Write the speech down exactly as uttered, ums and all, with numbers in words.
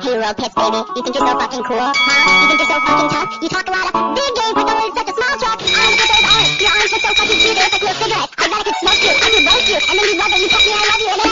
hero piss, baby. You think you're so fucking cool, huh? You think you're so fucking tough? You talk a lot of big game, but don't such a small truck. I wanna get those arms. Your arms look so fucking cute, they're like little cigarettes. I bet I could smoke you, I could roast you, and then you love it, you touch me, I love you, and then